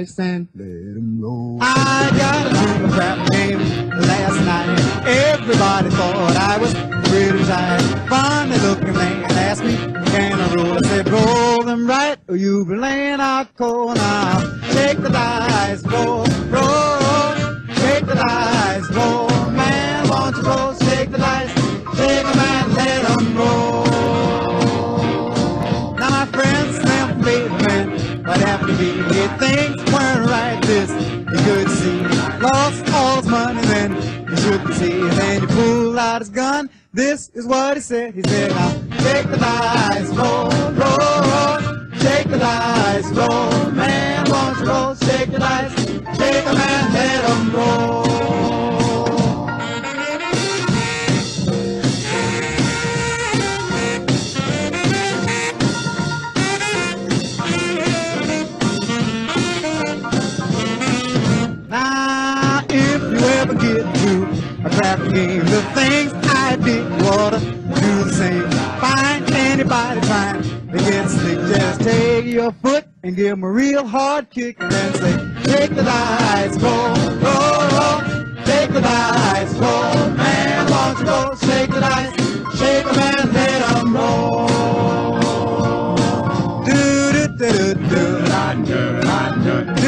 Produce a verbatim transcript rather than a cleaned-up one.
dice and let 'em roll. I got into a crap game last night. Everybody thought I was pretty tight. Funny looking man asked me, can I roll? I said, roll them right, or you be laying out cold. Now take the dice, roll, roll. Take the dice, roll. Man, won't you roll? Take the dice, take them and let 'em roll. Now my friends, them baby men, what happened to me? If things weren't right, this you could see. Lost all his money, then you shouldn't see. Then he pulled out his gun. This is what he said. He said, now take the dice, roll, roll, roll. Take the dice, roll. Man, won't you roll? Take the dice, take them and let 'em roll. Now, if you ever get to a crappy game, the things I did ought to do the same. Find anybody trying to get slick, just take your foot and give them a real hard kick, and then say, take the dice, roll, roll, roll. Take the dice, roll. Man, won't you roll? Shake the dice, shake them and let 'em roll. Do do do do do do do.